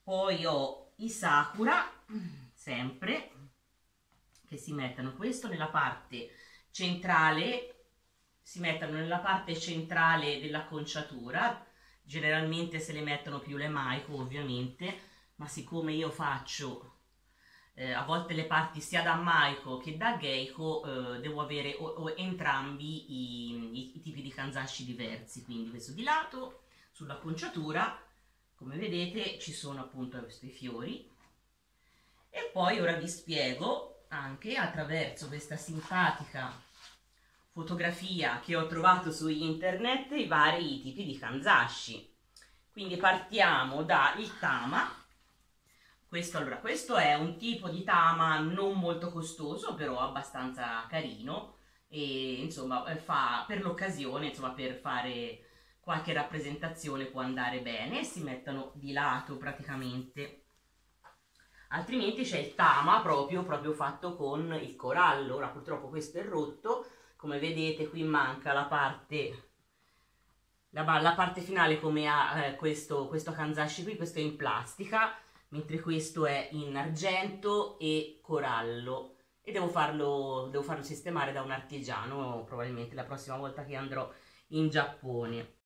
Poi ho i sakura, sempre, che si mettono questo nella parte centrale, si mettono nella parte centrale dell'acconciatura. Generalmente se le mettono più le maiko, ovviamente, ma siccome io faccio a volte le parti sia da maiko che da geiko, devo avere entrambi i tipi di kanzashi diversi. Quindi questo di lato, sull'acconciatura, come vedete ci sono appunto questi fiori, e poi ora vi spiego anche attraverso questa simpatica fotografia che ho trovato su internet i vari tipi di kanzashi. Quindi partiamo dal tama. Questo è un tipo di tama non molto costoso, però abbastanza carino, e insomma fa per l'occasione, insomma per fare qualche rappresentazione può andare bene. Si mettono di lato praticamente. Altrimenti c'è il tama proprio fatto con il corallo. Ora purtroppo questo è rotto, come vedete qui manca la parte finale, come ha questo kanzashi qui. Questo è in plastica, mentre questo è in argento e corallo, e devo farlo sistemare da un artigiano probabilmente la prossima volta che andrò in Giappone.